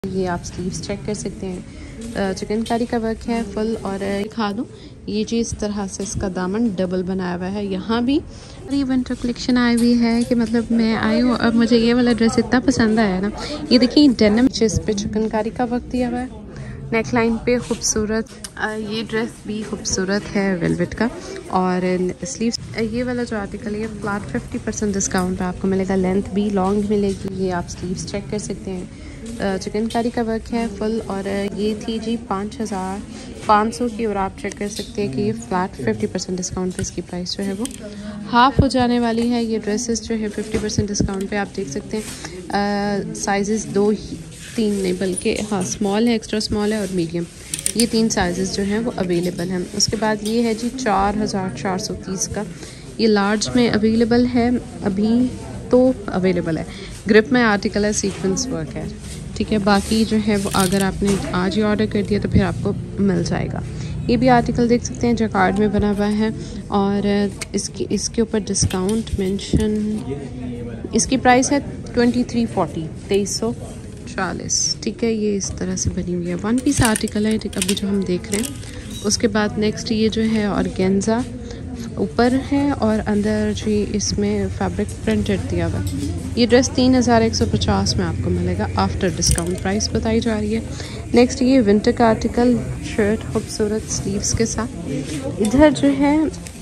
ये आप sleeves check कर सकते हैं। चिकनकारी का वर्क है फुल। और दिखा दूँ, ये जी इस तरह से इसका दामन डबल बनाया हुआ है। यहाँ भी विंटर कलेक्शन आई हुई है कि मतलब मैं आई हूँ और मुझे ये वाला ड्रेस इतना पसंद आया ना। ये देखिए डेनिम जिस पे चिकनकारी का वर्क दिया हुआ है, नेक लाइन पे खूबसूरत। ये ड्रेस भी खूबसूरत है वेलवेट का। और स्लीव्स ये वाला जो आर्टिकल है फ्लैट 50% डिस्काउंट पे आपको मिलेगा। लेंथ भी लॉन्ग मिलेगी। ये आप स्लीव्स चेक कर सकते हैं। चिकनकारी का वर्क है फुल। और ये थी जी 5500 की। और आप चेक कर सकते हैं कि ये फ्लैट 50% डिस्काउंट पे इसकी प्राइस जो है वो हाफ हो जाने वाली है। ये ड्रेसेस जो है 50% डिस्काउंट पे आप देख सकते हैं। साइजेस 2 3 नहीं बल्कि हाँ स्मॉल है, एक्स्ट्रा स्मॉल है और मीडियम, ये 3 साइजेस जो हैं वो अवेलेबल हैं। उसके बाद ये है जी 4430 का। ये लार्ज में अवेलेबल है, अभी तो अवेलेबल है। ग्रिप में आर्टिकल है, सीक्वेंस वर्क है, ठीक है। बाकी जो है वो अगर आपने आज ही ऑर्डर कर दिया तो फिर आपको मिल जाएगा। ये भी आर्टिकल देख सकते हैं जकार्ड में बना हुआ है। और इसके ऊपर डिस्काउंट मेंशन, इसकी प्राइस है 2340, 2340, ठीक है। ये इस तरह से बनी हुई है, 1 पीस आर्टिकल है अभी जो हम देख रहे हैं। उसके बाद नेक्स्ट ये जो है ऑर्गेन्जा ऊपर है और अंदर जी इसमें फैब्रिक प्रिंटेड दिया हुआ। ये ड्रेस 3150 में आपको मिलेगा आफ्टर डिस्काउंट प्राइस बताई जा रही है। नेक्स्ट ये विंटर का आर्टिकल, शर्ट खूबसूरत स्लीव्स के साथ। इधर जो है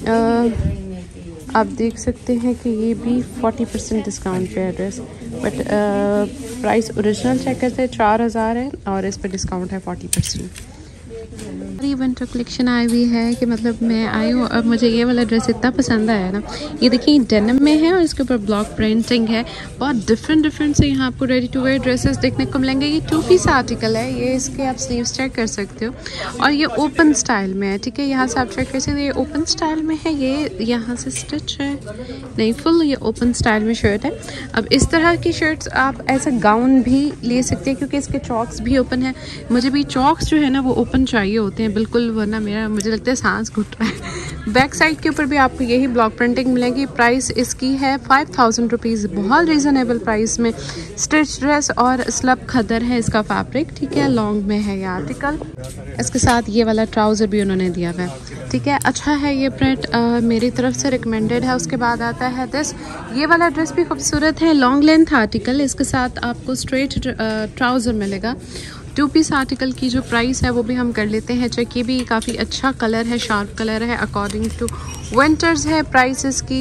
आप देख सकते हैं कि ये भी 40% डिस्काउंट पे है dress, but price original check करते हैं 4000 है और इस पर डिस्काउंट है 40%। विंटर कलेक्शन आई हुई है कि मतलब मैं आई हूँ और मुझे ये वाला ड्रेस इतना पसंद आया ना। ये देखिए डेनिम में है और इसके ऊपर ब्लॉक प्रिंटिंग है। बहुत डिफरेंट से यहाँ आपको रेडी टू वेयर ड्रेसेस देखने को मिलेंगे। ये 2 पीस आर्टिकल है। ये इसके आप स्लीव्स चेक कर सकते हो और ये ओपन स्टाइल में है, ठीक है। यहाँ से आप चेक कर सकते हैं, ये ओपन स्टाइल में है। ये यहाँ से स्टिच है नहीं, फुल ये ओपन स्टाइल में शर्ट है। अब इस तरह की शर्ट्स आप ऐसा गाउन भी ले सकते हैं क्योंकि इसके चॉक्स भी ओपन है। मुझे भी चॉक्स जो है ना वो ओपन चाहिए होते हैं बिल्कुल, वरना मुझे लगता है सांस घुट रहा है। बैक साइड के ऊपर भी आपको यही ब्लॉक प्रिंटिंग मिलेगी। प्राइस इसकी है 5000 रुपीज़, बहुत रीज़नेबल प्राइस में। स्टिच ड्रेस और स्लब खदर है इसका फैब्रिक, ठीक है। लॉन्ग में है ये आर्टिकल। इसके साथ ये वाला ट्राउज़र भी उन्होंने दिया हुआ है, ठीक है। अच्छा है ये प्रिंट, मेरी तरफ से रिकमेंडेड है। उसके बाद आता है दिस, ये वाला ड्रेस भी खूबसूरत है, लॉन्ग लेंथ आर्टिकल। इसके साथ आपको स्ट्रेट ट्राउज़र मिलेगा। 2 पीस आर्टिकल की जो प्राइस है वो भी हम कर लेते हैं चेक। ये भी काफ़ी अच्छा कलर है, शार्प कलर है, अकॉर्डिंग टू विंटर्स है। प्राइस इसकी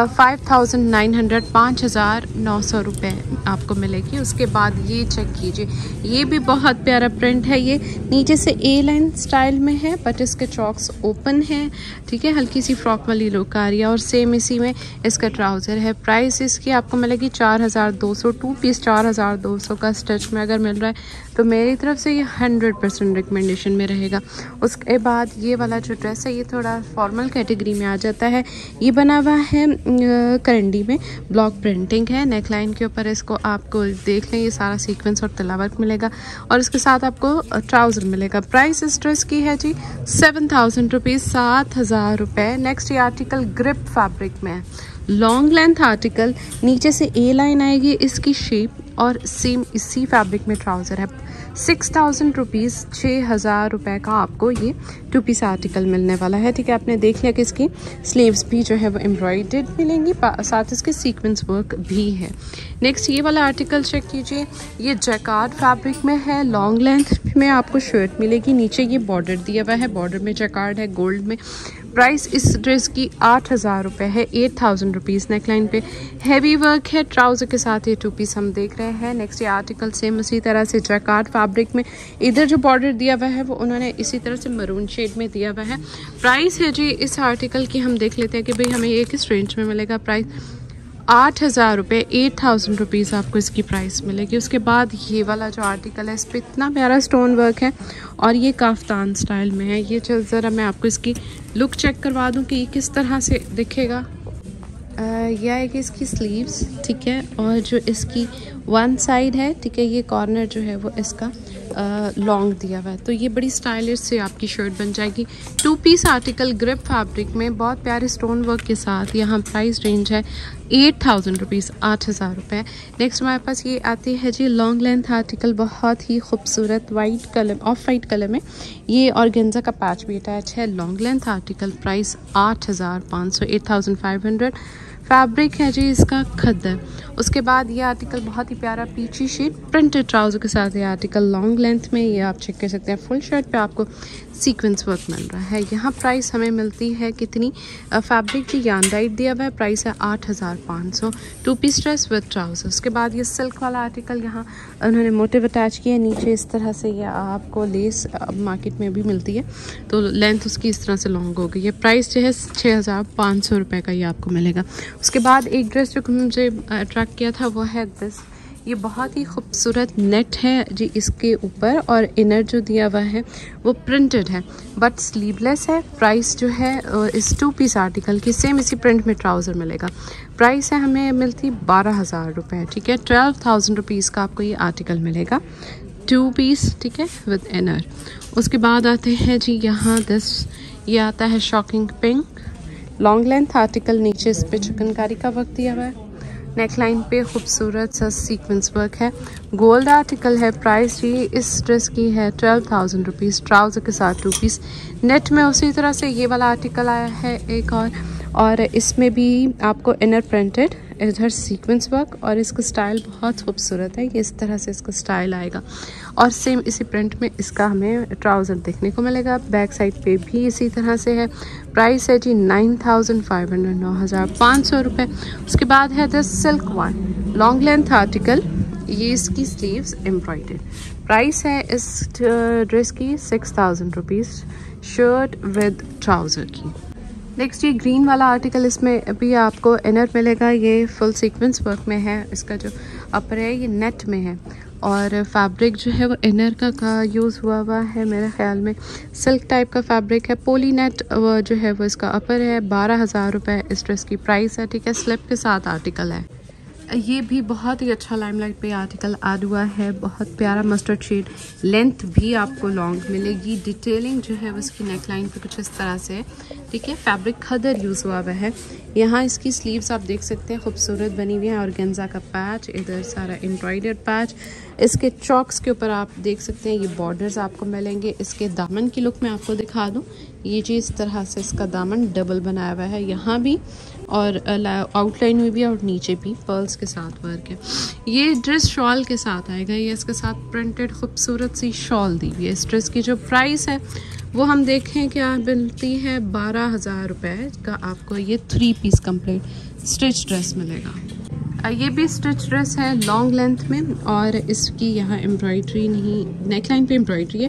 5900, 5900 रुपये आपको मिलेगी। उसके बाद ये चेक कीजिए, ये भी बहुत प्यारा प्रिंट है। ये नीचे से ए लाइन स्टाइल में है बट इसके चॉक्स ओपन है, ठीक है। हल्की सी फ्रॉक वाली लुक आ रही है और सेम इसी में इसका ट्राउज़र है। प्राइस इसकी आपको मिलेगी 4200, 2 पीस 4200 का स्टिच में अगर मिल रहा है तो मेरी तरफ से ये 100% रिकमेंडेशन में रहेगा। उसके बाद ये वाला जो ड्रेस है ये थोड़ा फॉर्मल कैटेगरी में आ जाता है। ये बना हुआ है करंडी में, ब्लॉक प्रिंटिंग है। नेक लाइन के ऊपर इसको आपको देख लें, ये सारा सीक्वेंस और तिला वर्क मिलेगा और इसके साथ आपको ट्राउज़र मिलेगा। प्राइस इस ड्रेस की है जी 7000 रुपीज़, 7000 रुपये। नेक्स्ट ये आर्टिकल ग्रिप फैब्रिक में है, लॉन्ग लेंथ आर्टिकल। नीचे से ए लाइन आएगी इसकी शेप और सेम इसी फैब्रिक में ट्राउज़र है। 6000 रुपीज़, 6000 रुपये का आपको ये 2 पीस आर्टिकल मिलने वाला है, ठीक है। आपने देख लिया कि इसकी स्लीव्स भी जो है वो एम्ब्रॉयडर्ड मिलेंगी, साथ इसके सीक्वेंस वर्क भी है। नेक्स्ट ये वाला आर्टिकल चेक कीजिए, ये जैकार्ड फैब्रिक में है, लॉन्ग लेंथ में आपको शर्ट मिलेगी। नीचे ये बॉर्डर दिया हुआ है, बॉर्डर में जैकार्ड है गोल्ड में। प्राइस इस ड्रेस की 8000 रुपये है, 8000 रुपीज़। नेकलाइन पे हैवी वर्क है, ट्राउज़र के साथ ये 2 पीस हम देख रहे हैं। नेक्स्ट ये आर्टिकल सेम उसी तरह से जैकार्ड फैब्रिक में, इधर जो बॉर्डर दिया हुआ है वो उन्होंने इसी तरह से मरून शेड में दिया हुआ है। प्राइस है जी इस आर्टिकल की, हम देख लेते हैं कि भाई हमें ये किस रेंज में मिलेगा। प्राइस 8000 रुपये, 8000 रुपीज़ आपको इसकी प्राइस मिलेगी। उसके बाद ये वाला जो आर्टिकल है इस पर इतना प्यारा स्टोन वर्क है और ये काफ्तान स्टाइल में है। ये चल ज़रा मैं आपको इसकी लुक चेक करवा दूँ कि ये किस तरह से दिखेगा। यह आएगी इसकी स्लीव्स, ठीक है। और जो इसकी वन साइड है, ठीक है, ये कॉर्नर जो है वो इसका लॉन्ग दिया हुआ है। तो ये बड़ी स्टाइलिश से आपकी शर्ट बन जाएगी। 2 पीस आर्टिकल ग्रिप फैब्रिक में बहुत प्यारे स्टोन वर्क के साथ। यहाँ प्राइस रेंज है 8000 रुपीज़, 8000 रुपये। नेक्स्ट हमारे पास ये आती है जी लॉन्ग लेंथ आर्टिकल, बहुत ही खूबसूरत white colour, off white colour में। ये ऑर्गेन्जा का पैच भी अटैच है। Long length article, price 8500, 8500। Fabric है जी इसका खद्दर। उसके बाद ये आर्टिकल बहुत ही प्यारा पीची शेड प्रिंटेड ट्राउज़र के साथ ये आर्टिकल लॉन्ग लेंथ में, ये आप चेक कर सकते हैं। फुल शर्ट पे आपको सीक्वेंस वर्क मिल रहा है। यहाँ प्राइस हमें मिलती है कितनी, फैब्रिक जी यान राइट दिया हुआ है, प्राइस है 8500। 2 पीस ड्रेस विद ट्राउज़र। उसके बाद ये सिल्क वाला आर्टिकल, यहाँ उन्होंने मोटिव अटैच किया है नीचे इस तरह से। ये आपको लेस मार्केट में भी मिलती है, तो लेंथ उसकी इस तरह से लॉन्ग हो गई है। प्राइस जो है 6500 रुपये का ये आपको मिलेगा। उसके बाद एक ड्रेस जो मुझे अट्रैक्ट किया था वो है दिस। ये बहुत ही खूबसूरत नेट है जी इसके ऊपर, और इनर जो दिया हुआ है वो प्रिंटेड है बट स्लीवलेस है। प्राइस जो है इस 2 पीस आर्टिकल की सेम इसी प्रिंट में ट्राउज़र मिलेगा। प्राइस है हमें मिलती 12000 रुपये, ठीक है। 12000 रुपीज़ का आपको ये आर्टिकल मिलेगा, 2 पीस, ठीक है, विद इनर। उसके बाद आते हैं जी यहाँ दिस, ये आता है shocking pink long length article. नीचे इस पे चिकनकारी का वर्क दिया हुआ है। नेकलाइन पे खूबसूरत सा सीक्वेंस वर्क है। गोल्ड आर्टिकल है। प्राइस जी इस ड्रेस की है 12000 रुपीज़, ट्राउज़र के साथ 2 पीस। नेट में उसी तरह से ये वाला आर्टिकल आया है एक और इसमें भी आपको इनर प्रिंटेड, इधर सीक्वेंस वर्क, और इसका स्टाइल बहुत खूबसूरत है। ये इस तरह से इसका स्टाइल आएगा और सेम इसी प्रिंट में इसका हमें ट्राउज़र देखने को मिलेगा। बैक साइड पे भी इसी तरह से है। प्राइस है जी 9500, 9500 रुपये। उसके बाद है the silk one long length article, ये इसकी स्लीव्स एम्ब्रॉयडर्ड। प्राइस है इस ड्रेस की 6000 रुपीज़, शर्ट विद ट्राउज़र की। नेक्स्ट ये ग्रीन वाला आर्टिकल, इसमें अभी आपको इनर मिलेगा, ये फुल सीक्वेंस वर्क में है। इसका जो अपर है ये नेट में है और फैब्रिक जो है वो इनर का यूज़ हुआ है। मेरे ख्याल में सिल्क टाइप का फैब्रिक है। पोली नेट जो है वो इसका अपर है। 12000 रुपये इस ड्रेस की प्राइस है, ठीक है। स्लिप के साथ आर्टिकल है। ये भी बहुत ही अच्छा लाइमलाइट पे आर्टिकल ऐड हुआ है। बहुत प्यारा मस्टर्ड शेड, लेंथ भी आपको लॉन्ग मिलेगी। डिटेलिंग जो है उसकी नेकलाइन पे कुछ इस तरह से, ठीक है। फैब्रिक खदर यूज़ हुआ है। यहाँ इसकी स्लीव्स आप देख सकते हैं खूबसूरत बनी हुई है। ऑर्गेन्जा का पैच, इधर सारा एम्ब्रॉयडर्ड पैच। इसके चॉक्स के ऊपर आप देख सकते हैं ये बॉर्डर्स आपको मिलेंगे। इसके दामन की लुक मैं आपको दिखा दूँ। ये जी इस तरह से इसका दामन डबल बनाया हुआ है, यहाँ भी और आउटलाइन हुई भी और नीचे भी पर्ल्स के साथ वर्क है। ये ड्रेस शॉल के साथ आएगा। ये इसके साथ प्रिंटेड खूबसूरत सी शॉल दी हुई है। इस ड्रेस की जो प्राइस है वो हम देखें क्या मिलती है, 12000 रुपये का आपको ये 3 पीस कंप्लीट स्टिच ड्रेस मिलेगा। ये भी स्टिच ड्रेस है लॉन्ग लेंथ में, और इसकी यहाँ एम्ब्रॉयडरी नहीं, नेकलाइन पे एम्ब्रॉयडरी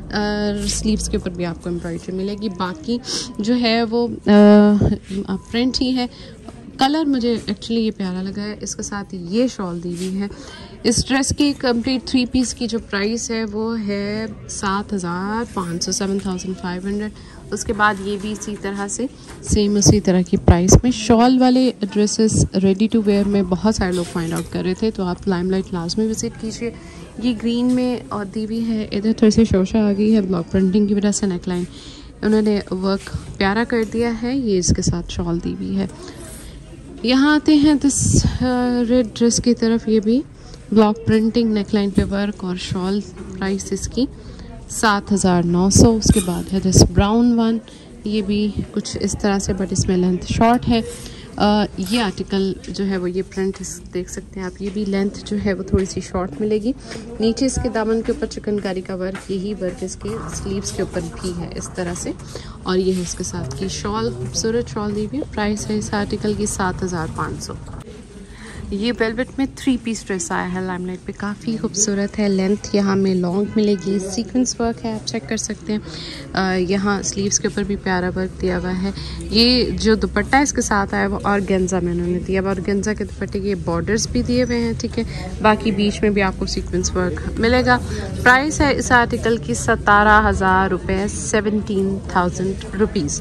है, स्लीव्स के ऊपर भी आपको एम्ब्रॉयडरी मिलेगी। बाकी जो है वो प्रिंट ही है। कलर मुझे एक्चुअली ये प्यारा लगा है। इसके साथ ये शॉल दी हुई है। इस ड्रेस की कंप्लीट 3 पीस की जो प्राइस है वो है 7500, 7500। उसके बाद ये भी इसी तरह से सेम उसी तरह की प्राइस में। शॉल वाले ड्रेसेस रेडी टू वेयर में बहुत सारे लोग फाइंड आउट कर रहे थे, तो आप लाइमलाइट लाजमी विजिट कीजिए। ये ग्रीन में और दी हुई है। इधर थोड़ी सी शोशा आ गई है ब्लॉक प्रिंटिंग की वजह से। नेकलाइन उन्होंने वर्क प्यारा कर दिया है। ये इसके साथ शॉल दी हुई है। यहाँ आते हैं दिस रेड ड्रेस की तरफ। ये भी ब्लॉक प्रिंटिंग, नेकलाइन पे वर्क और शॉल। प्राइस इसकी 7900। उसके बाद है दिस ब्राउन वन। ये भी कुछ इस तरह से बट इसमें लेंथ शॉर्ट है। ये आर्टिकल जो है वो ये प्रिंट देख सकते हैं आप। ये भी लेंथ जो है वो थोड़ी सी शॉर्ट मिलेगी। नीचे इसके दामन के ऊपर चिकनकारी का वर्क, यही वर्क इसके स्लीव्स के ऊपर भी है इस तरह से। और ये है इसके साथ की शॉल, खूबसूरत शॉल दी हुई। प्राइस है इस आर्टिकल की 7500। ये वेलवेट में 3 पीस ड्रेस आया है लाइमलाइट पे, काफ़ी खूबसूरत है। लेंथ यहाँ में लॉन्ग मिलेगी। सीक्वेंस वर्क है, आप चेक कर सकते हैं। यहाँ स्लीव्स के ऊपर भी प्यारा वर्क दिया हुआ है। ये जो दुपट्टा इसके साथ आया वो ऑर्गेन्जा में उन्होंने दिया हुआ। ऑर्गेन्जा के दुपट्टे के बॉर्डर्स भी दिए हुए हैं, ठीक है। बाकी बीच में भी आपको सीक्वेंस वर्क मिलेगा। प्राइस है इस आर्टिकल की 17000 रुपये, 17000 रुपीज़।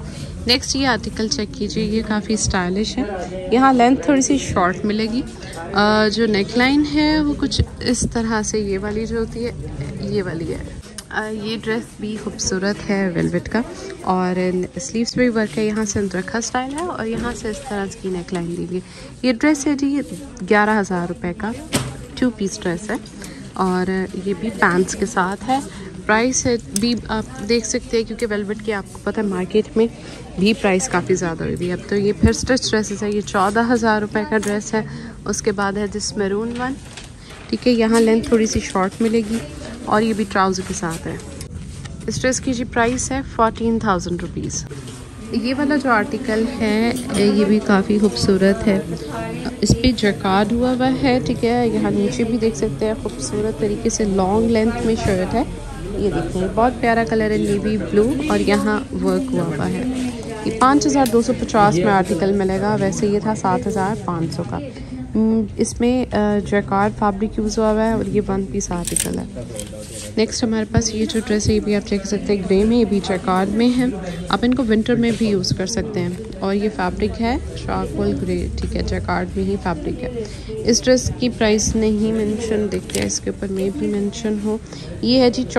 नेक्स्ट ये आर्टिकल चेक कीजिए, ये काफ़ी स्टाइलिश है। यहाँ लेंथ थोड़ी सी शॉर्ट मिलेगी। जो नेकलाइन है वो कुछ इस तरह से, ये वाली जो होती है ये वाली है। ये ड्रेस भी खूबसूरत है वेलवेट का, और स्लीव्स पे भी वर्क है। यहाँ से रखा स्टाइल है और यहाँ से इस तरह की नेकलाइन दी हुई है। ये ड्रेस है जी 11,000 रुपये का 2 पीस ड्रेस है, और ये भी पैंट्स के साथ है। प्राइस है भी आप देख सकते हैं, क्योंकि वेलवेट की आपको पता है मार्केट में भी प्राइस काफ़ी ज़्यादा हुई थी। अब तो ये फिर स्टिच ड्रेसेस है। ये 14,000 रुपये का ड्रेस है। उसके बाद है दिस मैरून वन, ठीक है। यहाँ लेंथ थोड़ी सी शॉर्ट मिलेगी और ये भी ट्राउज़र के साथ है। इस ड्रेस की जी प्राइस है 14,000 रुपीज़। ये वाला जो आर्टिकल है ये भी काफ़ी खूबसूरत है। इस पर जकार्ड हुआ हुआ है, ठीक है। यहाँ नीचे भी देख सकते हैं खूबसूरत तरीके से लॉन्ग लेंथ में शर्ट है। ये देखिए बहुत प्यारा कलर है, नेवी ब्लू, और यहाँ वर्क हुआ हुआ है। ये 5,250 में आर्टिकल मिलेगा। वैसे ये था 7,500 का। इसमें जैकार्ड फैब्रिक यूज़ हुआ हुआ है, और ये 1 पीस आर्टिकल है। नेक्स्ट हमारे पास ये जो ड्रेस है ये भी आप चेक कर सकते हैं, ग्रे में, ये भी जैकार्ड में है। आप इनको विंटर में भी यूज़ कर सकते हैं। और ये फैब्रिक है चारकोल ग्रे, ठीक है, जैकार्ड में ही फैब्रिक है। इस ड्रेस की प्राइस नहीं मेंशन, देखते हैं इसके ऊपर में भी मेंशन हो। ये है जी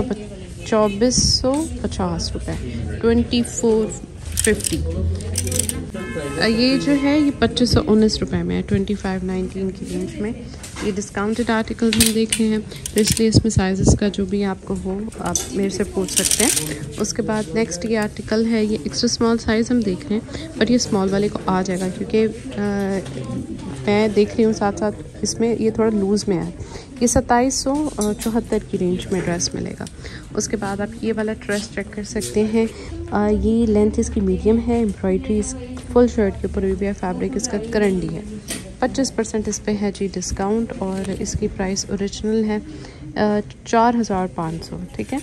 2450 रुपये, 2450। ये जो है ये 2519 रुपये में है, 2519 की रेंज में। ये डिस्काउंटेड आर्टिकल हम देख रहे हैं, तो इसलिए इसमें साइज़ का जो भी आपको हो आप मेरे से पूछ सकते हैं। उसके बाद नेक्स्ट ये आर्टिकल है, ये एक्स्ट्रा स्मॉल साइज़ हम देख रहे हैं, बट ये स्मॉल वाले को आ जाएगा, क्योंकि मैं देख रही हूँ साथ साथ इसमें ये थोड़ा लूज़ में है। ये 2774 की रेंज में ड्रेस मिलेगा। उसके बाद आप ये वाला ड्रेस चेक कर सकते हैं। ये लेंथ इसकी मीडियम है, एम्ब्रॉयडरी फुल शर्ट के ऊपर भी है, फैब्रिक इसका करंडी है। 25% इस पे है जी डिस्काउंट, और इसकी प्राइस ओरिजिनल है 4,500, ठीक है।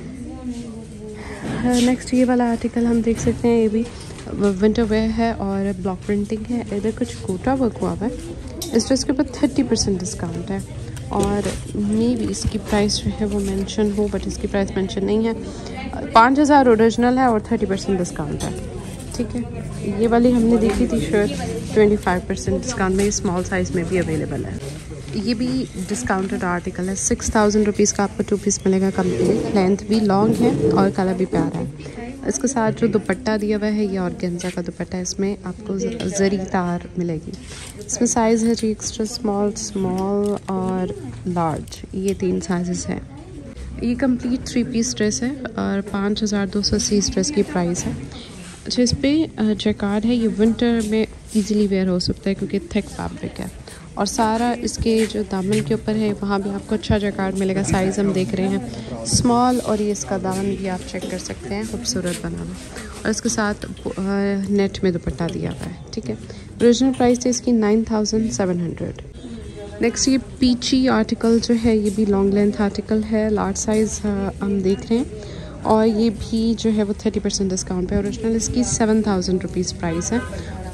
नेक्स्ट ये वाला आर्टिकल हम देख सकते हैं, ये भी विंटर वेयर है और ब्लॉक प्रिंटिंग है। इधर कुछ कोटा वर्क हुआ है। इस ड्रेस के ऊपर 30% डिस्काउंट है, और मे भी इसकी प्राइस जो है वो मेंशन हो, बट इसकी प्राइस मेंशन नहीं है। 5,000 ओरिजिनल है और 30% डिस्काउंट है, ठीक है। ये वाली हमने देखी थी शर्ट 25% डिस्काउंट में, स्मॉल साइज़ में भी अवेलेबल है। ये भी डिस्काउंटेड आर्टिकल है। 6,000 रुपीज़ का आपको 2 पीस मिलेगा कंप्लीट। लेंथ भी लॉन्ग है और कलर भी प्यारा है। इसके साथ जो दुपट्टा दिया हुआ है ये ऑर्गेन्जा का दुपट्टा है। इसमें आपको जरी तार मिलेगी। इसमें साइज़ है जी एक्स्ट्रा स्मॉल, स्मॉल और लार्ज, ये 3 साइज़ हैं। ये कंप्लीट 3 पीस ड्रेस है और 5,280 इस ड्रेस की प्राइस है। अच्छा, इस पर जैकार्ड है। ये विंटर में इजीली वेयर हो सकता है क्योंकि थिक फैब्रिक है, और सारा इसके जो दामन के ऊपर है वहाँ भी आपको अच्छा जैकार्ड मिलेगा। साइज़ हम देख रहे हैं स्मॉल, और ये इसका दामन भी आप चेक कर सकते हैं, खूबसूरत बना हुआ, और इसके साथ नेट में दुपट्टा दिया हुआ है, ठीक है। ओरिजिनल प्राइस है इसकी 9,700। नेक्स्ट ये पीची आर्टिकल जो है ये भी लॉन्ग लेंथ आर्टिकल है, लार्ज साइज़ हम देख रहे हैं, और ये भी जो है वो 30% डिस्काउंट पे। ओरिजिनल इसकी 7,000 रुपीज़ प्राइस है।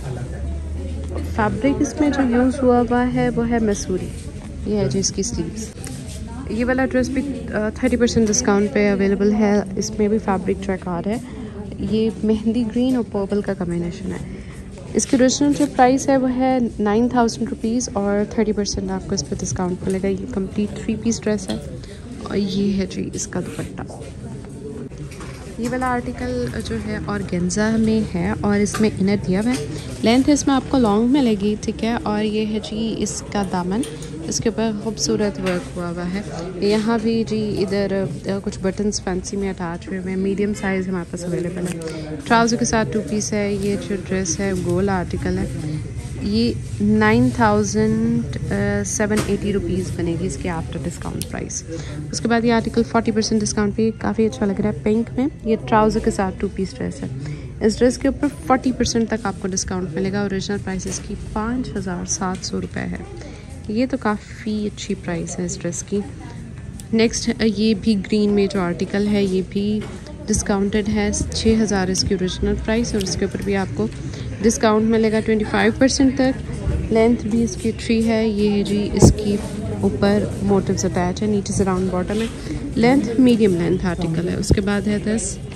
फैब्रिक इसमें जो यूज़ हुआ है वो है मसूरी। ये है जी इसकी स्लीव्स। ये वाला ड्रेस भी 30% डिस्काउंट पे अवेलेबल है। इसमें भी फैब्रिक जैकार्ड है। ये मेहंदी ग्रीन और पर्पल का कॉम्बिनेशन है। इसकी ओरिजिनल जो प्राइस है वो है 9,000 रुपीज़, और 30% आपको इस पर डिस्काउंट मिलेगा। ये कंप्लीट 3 पीस ड्रेस है, और ये है जी इसका दुपट्टा। ये वाला आर्टिकल जो है ऑर्गेन्जा में है, और इसमें इनर दिया हुआ है। लेंथ इसमें आपको लॉन्ग मिलेगी, ठीक है। और ये है जी इसका दामन, इसके ऊपर खूबसूरत वर्क हुआ है। यहाँ भी जी इधर कुछ बटन्स फैंसी में अटैच हुए हैं। मीडियम साइज़ हमारे पास अवेलेबल है। ट्राउज़र के साथ 2 पीस है। ये जो ड्रेस है गोल आर्टिकल है। ये 9,780 रुपीज़ बनेगी इसके आफ्टर डिस्काउंट प्राइस। उसके बाद ये आर्टिकल 40% डिस्काउंट पे काफ़ी अच्छा लग रहा है, पिंक में। ये ट्राउज़र के साथ 2 पीस ड्रेस है। इस ड्रेस के ऊपर 40% तक आपको डिस्काउंट मिलेगा। ओरिजिनल प्राइस इसकी 5,700 रुपये है। ये तो काफ़ी अच्छी प्राइस है इस ड्रेस की। नेक्स्ट ये भी ग्रीन में जो आर्टिकल है ये भी डिस्काउंटेड है। 6,000 इसकी ओरिजिनल प्राइस, और इसके ऊपर भी आपको डिस्काउंट मिलेगा 25% तक। लेंथ भी इसकी 3 है। ये जी इसकी ऊपर मोटिव्स अटैच है, नीचे से राउंड बॉटम है। लेंथ मीडियम लेंथ आर्टिकल है। उसके बाद है 10,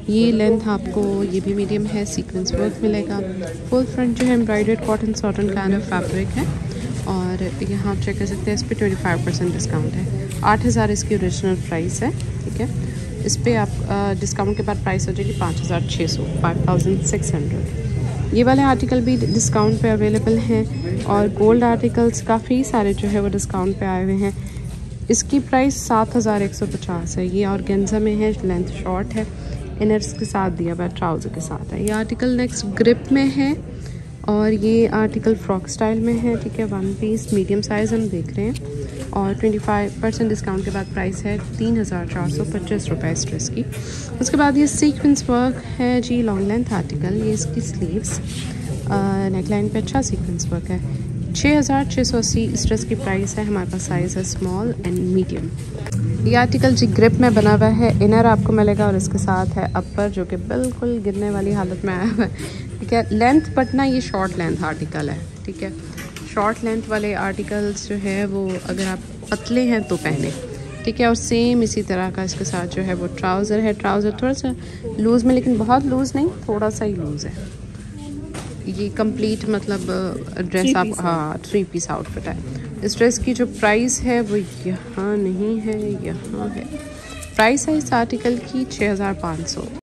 ये लेंथ आपको ये भी मीडियम है, सीक्वेंस वर्क मिलेगा। फुल फ्रंट जो है embroidered cotton satin kind of fabric है। और यहाँ आप चेक कर सकते हैं, इस पर 25% डिस्काउंट है। 8000 इसकी ओरिजिनल प्राइस है, ठीक है। इस पर आप डिस्काउंट के बाद प्राइस हो जाएगी 5600, 5600। ये वाले आर्टिकल भी डिस्काउंट पे अवेलेबल हैं। और गोल्ड आर्टिकल्स काफ़ी सारे जो है वो डिस्काउंट पे आए हुए हैं। इसकी प्राइस 7150 है। ये ऑर्गेन्जा में है, लेंथ शॉर्ट है, इनर्स के साथ दिया हुआ, ट्राउज़र के साथ है। ये आर्टिकल नेक्स्ट ग्रिप में है और ये आर्टिकल फ्रॉक स्टाइल में है, ठीक है। 1 पीस मीडियम साइज़ हम देख रहे हैं और 25% डिस्काउंट के बाद प्राइस है 3425 रुपये इस ड्रेस की। उसके बाद ये सीक्वेंस वर्क है जी, लॉन्ग लेंथ आर्टिकल। ये इसकी स्लीव्स, नेकलाइन पे अच्छा सीक्वेंस वर्क है। 6680 इस ड्रेस की प्राइस है। हमारे पास साइज़ है स्मॉल एंड मीडियम। ये आर्टिकल जी ग्रिप में बना हुआ है, इनर आपको मिलेगा और इसके साथ है अपर जो कि बिल्कुल गिरने वाली हालत में आया हुआ है, ठीक है। लेंथ बट ना ये शॉर्ट लेंथ आर्टिकल है, ठीक है। शॉर्ट लेंथ वाले आर्टिकल्स जो है वो अगर आप पतले हैं तो पहने, ठीक है। और सेम इसी तरह का इसके साथ जो है वो ट्राउज़र है। ट्राउज़र थोड़ा सा लूज़ में, लेकिन बहुत लूज़ नहीं, थोड़ा सा ही लूज़ है। ये कंप्लीट मतलब ड्रेस आप, हाँ 3 पीस आउटफिट है। इस ड्रेस की जो प्राइस है वो यहाँ नहीं है, यहाँ है। प्राइस है इस आर्टिकल की 6500।